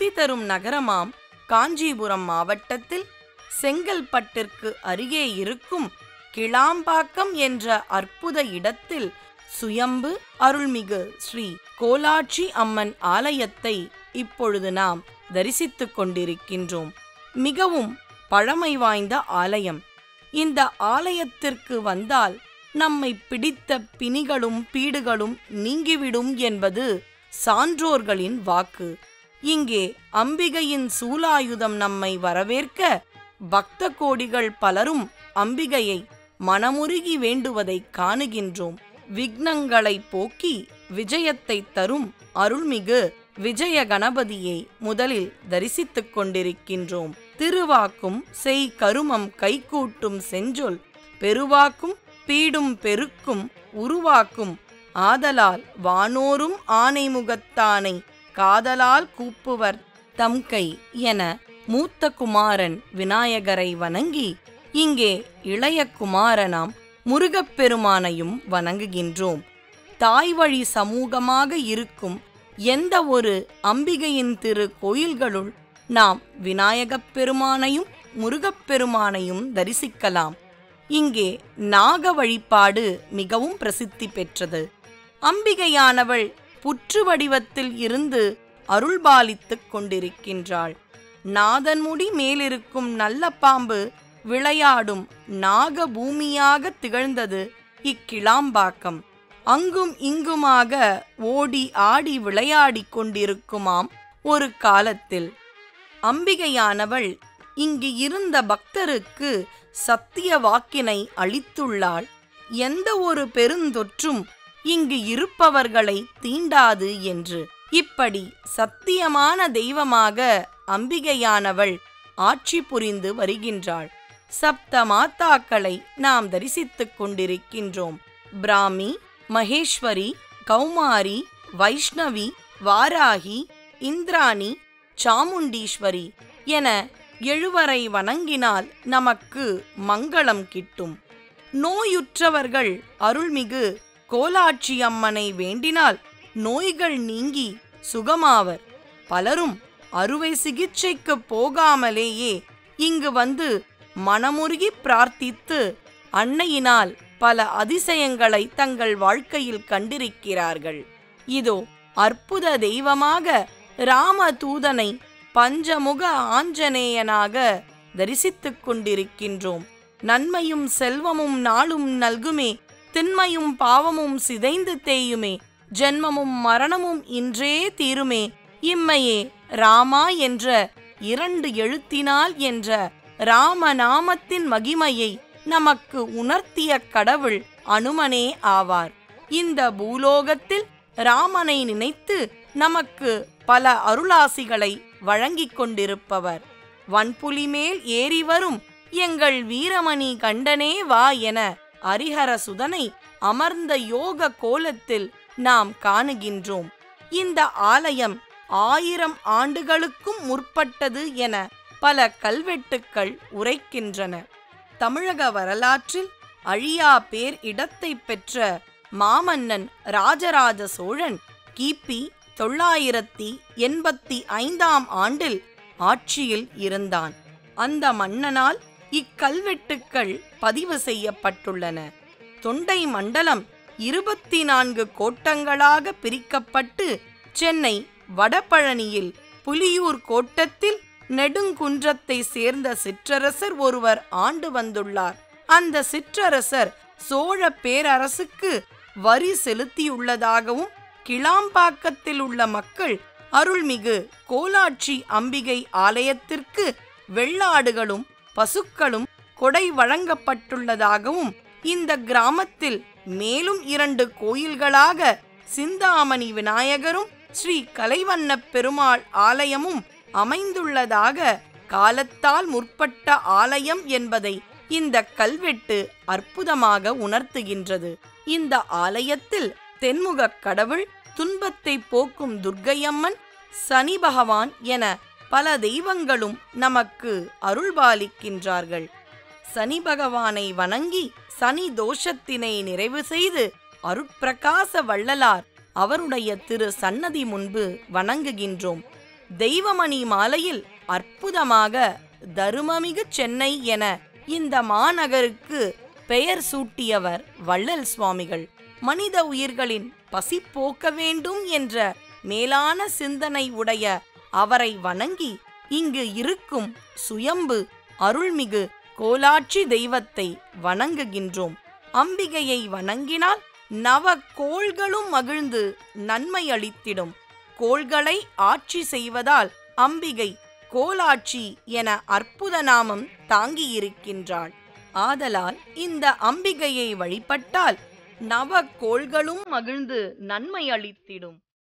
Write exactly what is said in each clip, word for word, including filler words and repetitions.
தரும் நகரமாம் காஞ்சிபுரம் மாவட்டத்தில் செங்கல்பட்டிற்கு அருகே இருக்கும் கிளாம்பாக்கம் என்ற அற்புத இடத்தில் சுயம்பு அருள்மிகு ஸ்ரீ கோலாட்சி அம்மன் ஆலயத்தை இப்பொழுது நாம் தரிசித்துக் கொண்டிருக்கின்றோம். மிகவும் பழமை வாய்ந்த ஆலயம். இந்த ஆலயத்திற்கு வந்தால் நம்மை பிடித்த பிணிகளும் பீடுகளும் நீங்கிவிடும் என்பது சான்றோர்களின் வாக்கு. இங்கே அம்பிகையின் சூலாயுதம் நம்மை வரவேற்க பக்த கோடிகள் பலரும் அம்பிகையை மனமுருகி வேண்டுவதை காணுகின்றோம். விக்னங்களை போக்கி விஜயத்தை தரும் அருள்மிகு விஜய கணபதியை முதலில் தரிசித்துக் கொண்டிருக்கின்றோம். திருவாக்கும் செய் கருமம் கைகூட்டும் செஞ்சொல் பெருவாக்கும் பீடும் பெருக்கும் உருவாக்கும் ஆதலால் வானோரும் ஆனைமுகத்தானை காதலால் கூப்புவர் தம்கை என மூத்த குமாரன் விநாயகரை வணங்கி இங்கே இளைய குமாரனாம் முருகப்பெருமானையும் வணங்குகின்றோம். தாய் வழி சமூகமாக இருக்கும் எந்த ஒரு அம்பிகையின் திரு கோயில்களுள் நாம் விநாயகப் பெருமானையும் முருகப்பெருமானையும் தரிசிக்கலாம். இங்கே நாக வழிபாடு மிகவும் பிரசித்தி பெற்றது. அம்பிகையானவள் புற்று வடிவத்தில் இருந்து அருள்பாலித்துக் கொண்டிருக்கின்றாள். நாதன்முடி மேலிருக்கும் நல்ல பாம்பு விளையாடும் நாக பூமியாக திகழ்ந்தது இக்கிளாம்பாக்கம். அங்கும் இங்குமாக ஓடி ஆடி விளையாடி கொண்டிருக்குமாம் ஒரு காலத்தில். அம்பிகையானவள் இங்கு இருந்த பக்தருக்கு சத்திய வாக்கினை அளித்துள்ளாள். எந்த ஒரு பெருந்தொற்றும் இங்கு இருப்பவர்களை தீண்டாது என்று. இப்படி சத்தியமான தெய்வமாக அம்பிகையானவள் ஆட்சி புரிந்து வருகின்றாள். சப்த மாதாக்களை நாம் தரிசித்துக் கொண்டிருக்கின்றோம். பிராமி, மகேஸ்வரி, கௌமாரி, வைஷ்ணவி, வாராகி, இந்திராணி, சாமுண்டீஸ்வரி என எழுவரை வணங்கினால் நமக்கு மங்களம் கிட்டும். நோயுற்றவர்கள் அருள்மிகு கோலாட்சி அம்மனை வேண்டினால் நோய்கள் நீங்கி சுகமாவர். பலரும் அறுவை சிகிச்சைக்கு போகாமலேயே இங்கு வந்து மனமுருகி பிரார்த்தித்து அன்னையினால் பல அதிசயங்களை தங்கள் வாழ்க்கையில் கண்டிருக்கிறார்கள். இதோ அற்புத தெய்வமாக ராமதூதனை பஞ்சமுக ஆஞ்சநேயனாக தரிசித்துக் கொண்டிருக்கின்றோம். நன்மையும் செல்வமும் நாளும் நல்குமே, திண்மையும் பாவமும் சிதைந்து தேயுமே, ஜென்மமும் மரணமும் இன்றே தீருமே, இம்மையே ராமா என்ற இரண்டு எழுத்தினால் என்ற ராமநாமத்தின் மகிமையை நமக்கு உணர்த்திய கடவுள் அனுமனே ஆவார். இந்த பூலோகத்தில் ராமனை நினைத்து நமக்கு பல அருளாசிகளை வழங்கிக் கொண்டிருப்பவர். வன்புலி மேல் ஏறி வரும் எங்கள் வீரமணி கண்டனே வா என ஹரிஹர சுதனை அமர்ந்த யோக கோலத்தில் நாம் காணுகின்றோம். இந்த ஆலயம் ஆயிரம் ஆண்டுகளுக்கும் முற்பட்டது என பல கல்வெட்டுக்கள் உரைக்கின்றன. தமிழக வரலாற்றில் அழியா பேர் இடத்தை பெற்ற மாமன்னன் ராஜராஜ சோழன் கிபி தொள்ளாயிரத்தி எண்பத்தி ஐந்தாம் ஆண்டில் ஆட்சியில் இருந்தான். அந்த மன்னனால் இக்கல்வெட்டுக்கள் பதிவு செய்யப்பட்டுள்ளன. தொண்டை மண்டலம் இருபத்தி நான்கு கோட்டங்களாக பிரிக்கப்பட்டு சென்னை வடபழனியில் புலியூர் கோட்டத்தில் நெடுங்குன்றத்தை சேர்ந்த சிற்றரசர் ஒருவர் ஆண்டு வந்துள்ளார். அந்த சிற்றரசர் சோழ பேரரசுக்கு வரி செலுத்தியுள்ளதாகவும் கிளாம்பாக்கத்தில் உள்ள மக்கள் அருள்மிகு கோலாட்சி அம்பிகை ஆலயத்திற்கு வெள்ளாடுகளும் பசுக்களும் கொடை வழங்கப்பட்டுள்ளதாகவும் இந்த கிராமத்தில் மேலும் இரண்டு கோயில்களாக சிந்தாமணி விநாயகரும் ஸ்ரீ கலைவண்ண பெருமாள் ஆலயமும் அமைந்துள்ளதாக காலத்தால் முற்பட்ட ஆலயம் என்பதை இந்த கல்வெட்டு அற்புதமாக உணர்த்துகின்றது. இந்த ஆலயத்தில் தென்முகக் கடவுள், துன்பத்தை போக்கும் துர்க்கையம்மன், சனி பகவான் என பல தெய்வங்களும் நமக்கு அருள்பாலிக்கின்றார்கள். சனி பகவானை வணங்கி சனி தோஷத்தினை நிறைவு செய்து அருட்பிரகாச வள்ளலார் அவருடைய திரு சன்னதி முன்பு வணங்குகின்றோம். தெய்வமணி மாலையில் அற்புதமாக தருமமிகு சென்னை என இந்த மாநகருக்கு பெயர் சூட்டியவர் வள்ளல் சுவாமிகள். மனித உயிர்களின் பசி போக்க வேண்டும் என்ற மேலான சிந்தனை உடைய அவரை வணங்கி இங்கு இருக்கும் சுயம்பு அருள்மிகு கோலாட்சி தெய்வத்தை வணங்குகின்றோம். அம்பிகையை வணங்கினால் நவ கோள்களும் மகிழ்ந்து நன்மை அளித்திடும். கோள்களை ஆட்சி செய்வதால் அம்பிகை கோலாட்சி என அற்புத நாமம் தாங்கியிருக்கின்றாள். ஆதலால் இந்த அம்பிகையை வழிபட்டால் நவ கோள்களும் மகிழ்ந்து நன்மை அளித்திடும்.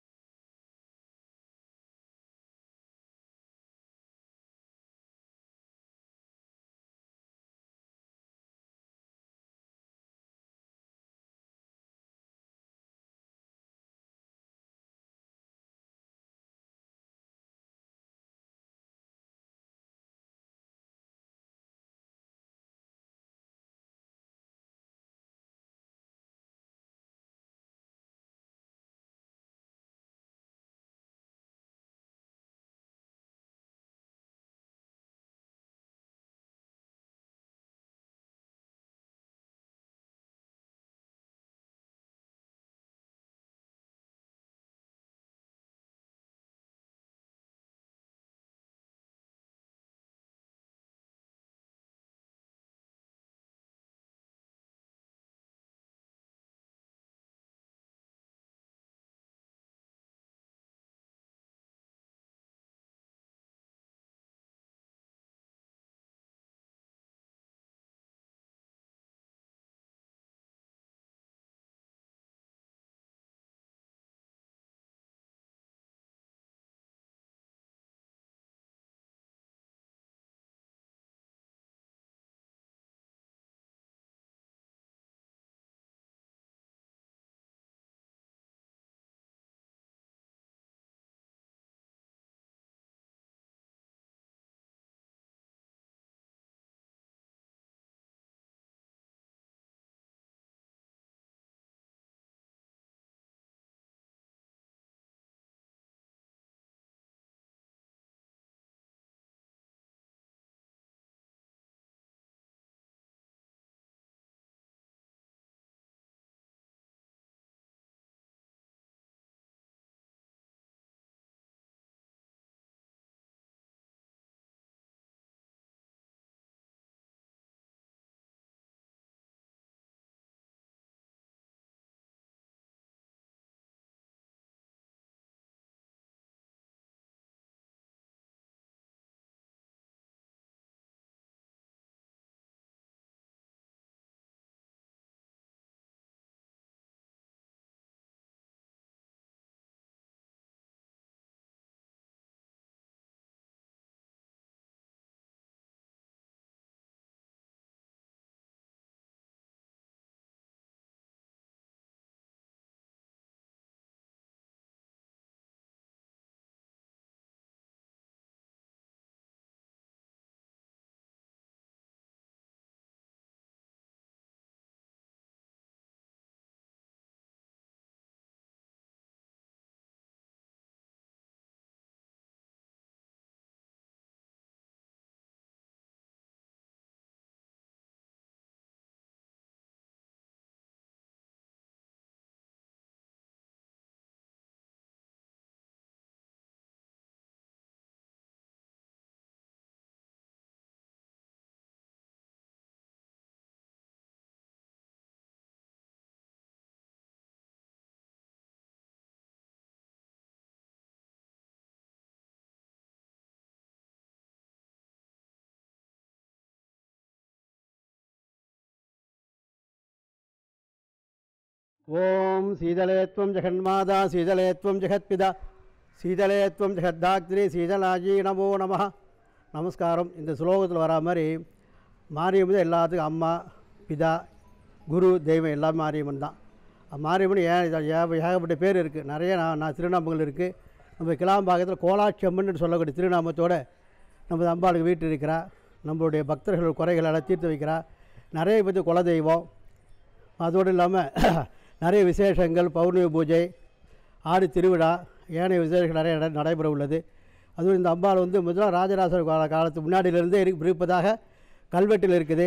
ஓம் சீதலேத்வம் ஜெகன்மாதா சீதலேத்வம் ஜெகத்பிதா சீதலேத்வம் ஜெகத்தாக்திரி சீதலாஜி நமோ நம. நமஸ்காரம். இந்த ஸ்லோகத்தில் வரா மாதிரி மாரியம்மன் எல்லாத்துக்கும் அம்மா, பிதா, குரு, தெய்வம் எல்லாமே மாரியம்மன் தான். மாரியம்மன் ஏன் ஏகப்பட்ட பேர் இருக்குது, நிறைய நான் நான் திருநாமங்கள் இருக்குது. நம்ம கிளாம்பாக்கத்தில் கோலாட்சி அம்மன் சொல்லக்கூடிய திருநாமத்தோடு நம்ம அம்பாளுக்கு வீட்டு இருக்கிறா. நம்மளுடைய பக்தர்கள் குறைகள் எல்லாம் தீர்த்து வைக்கிறா. நிறைய பேர் குலதெய்வம். அதோடு இல்லாமல் நிறைய விசேஷங்கள், பௌர்ணமி பூஜை, ஆடி திருவிழா, ஏனைய விசேஷங்கள் நிறைய நடைபெற உள்ளது. அதுவும் இந்த அம்பாள் வந்து முதலாம் ராஜராஜ கால காலத்து முன்னாடியிலிருந்தே இருப்பதாக கல்வெட்டில் இருக்குது.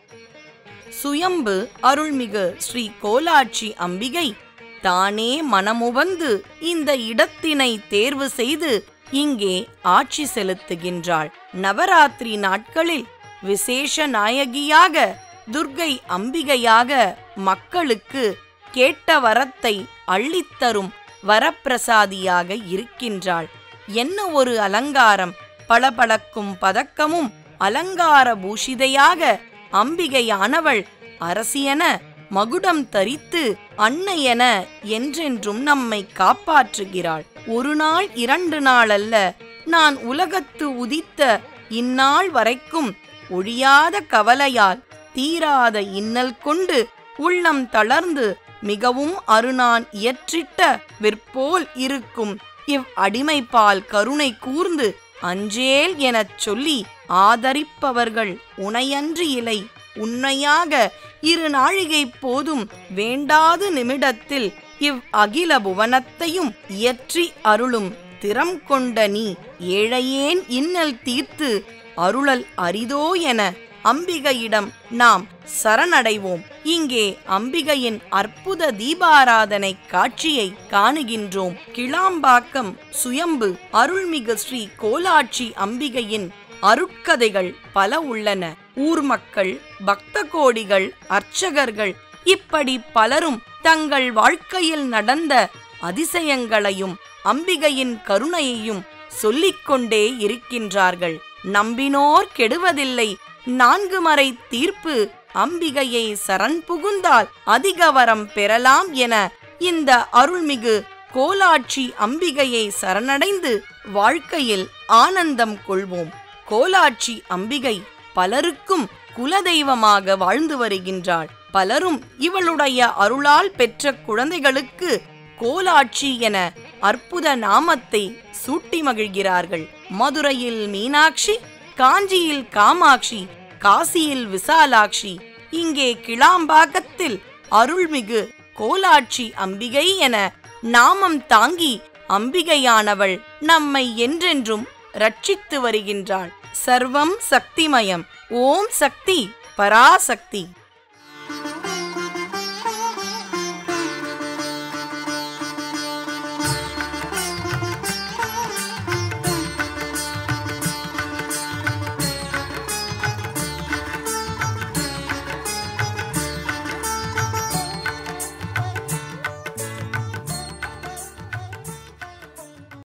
சுயம்பு அருள்மிகு ஸ்ரீ கோலாட்சி அம்பிகை தானே மனமுவந்து இந்த இடத்தினை தேர்வு செய்து இங்கே ஆட்சி செலுத்துகின்றாள். நவராத்திரி நாட்களில் விசேஷ நாயகியாக துர்க்கை அம்பிகையாக மக்களுக்கு கேட்ட வரத்தை அள்ளித்தரும் வரப்பிரசாதியாக இருக்கின்றாள். என்ன ஒரு அலங்காரம்! பளபளக்கும் பதக்கமும் அலங்கார பூஷிதையாக அம்பிகையானவள் அரசியென மகுடம் தரித்து அன்னையென என்றென்றும் நம்மை காப்பாற்றுகிறாள். ஒரு நாள் இரண்டு நாள் அல்ல, நான் உலகத்து உதித்த இந்நாள் வரைக்கும் ஒழியாத கவலையால் தீராத இன்னல் கொண்டு உள்ளம் தளர்ந்து மிகவும் அருநான் இயற்றிட்ட விற்போல் இருக்கும் இவ் அடிமைப்பால் கருணை கூர்ந்து அஞ்சேல் எனச் சொல்லி ஆதரிப்பவர்கள் உனையன்று இலை. உண்மையாக இரு நாழிகை போதும் வேண்டாது நிமிடத்தில் இவ் அகில புவனத்தையும் இயற்றி அருளும் திறம் கொண்ட நீ ஏழையேன் இன்னல் தீர்த்து அருளல் அரிதோ என அம்பிகையிடம் நாம் சரணடைவோம். இங்கே அம்பிகையின் அற்புத தீபாராதனை காட்சியை காணுகின்றோம். கிளாம்பாக்கம் சுயம்பு அருள்மிகு ஸ்ரீ கோலாட்சி அம்பிகையின் அருட்கதைகள் பல உள்ளன. ஊர் மக்கள், பக்த கோடிகள், அர்ச்சகர்கள் இப்படி பலரும் தங்கள் வாழ்க்கையில் நடந்த அதிசயங்களையும் அம்பிகையின் கருணையையும் சொல்லிக்கொண்டே இருக்கின்றார்கள். நம்பினோர் கெடுவதில்லை, நான்கு மறை தீர்ப்பு, அம்பிகையை சரண் புகுந்தால் அதிக வரம் பெறலாம் என இந்த அருள்மிகு கோலாட்சி அம்பிகையை சரணடைந்து வாழ்க்கையில் ஆனந்தம் கொள்வோம். கோலாட்சி அம்பிகை பலருக்கும் குலதெய்வமாக வாழ்ந்து வருகின்றாள். பலரும் இவளுடைய அருளால் பெற்ற குழந்தைகளுக்கு கோலாட்சி என அற்புத நாமத்தை சூட்டி மகிழ்கிறார்கள். மதுரையில் மீனாட்சி, காஞ்சியில் காமாட்சி, காசியில் விசாலாட்சி, இங்கே கிளாம்பாக்கத்தில் அருள்மிகு கோலாட்சி அம்பிகை என நாமம் தாங்கி அம்பிகையானவள் நம்மை என்றென்றும் ரட்சித்து வருகின்றாள். சர்வம் சக்திமயம். ஓம் சக்தி பராசக்தி.